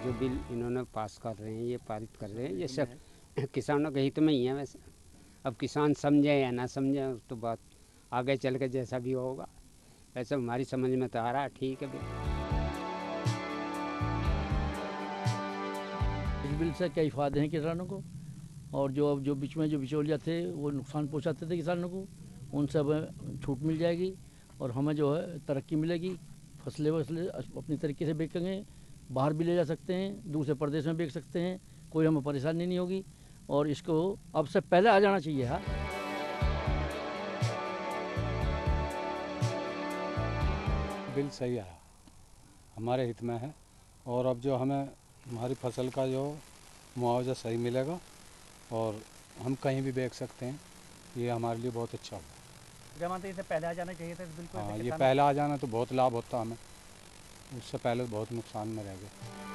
जो बिल इन्होंने पास कर रहे हैं, ये पारित कर रहे हैं, ये सब किसानों के हित में ही है। वैसे अब किसान समझे या ना समझे तो बात आगे चल के जैसा भी होगा, वैसे हमारी समझ में तो आ रहा है ठीक है बिल। इस बिल से कई फायदे हैं किसानों को, और जो बीच में जो बिचौलिया थे वो नुकसान पहुंचाते थे किसानों को, उनसे हमें छूट मिल जाएगी और हमें जो है तरक्की मिलेगी। फसलें अपनी तरीके से बेचेंगे, बाहर भी ले जा सकते हैं, दूसरे प्रदेश में बेच सकते हैं, कोई हमें परेशानी नहीं होगी। और इसको अब से पहले आ जाना चाहिए। हाँ, बिल सही आया, हमारे हित में है। और अब जो हमें हमारी फसल का जो मुआवजा सही मिलेगा और हम कहीं भी बेच सकते हैं, ये हमारे लिए बहुत अच्छा होगा। क्या मानते हैं, इससे पहले आ जाना चाहिए था इस बिल को? हाँ, ये पहले आ जाना तो बहुत लाभ होता हमें, उससे पहले बहुत नुकसान में रह गए।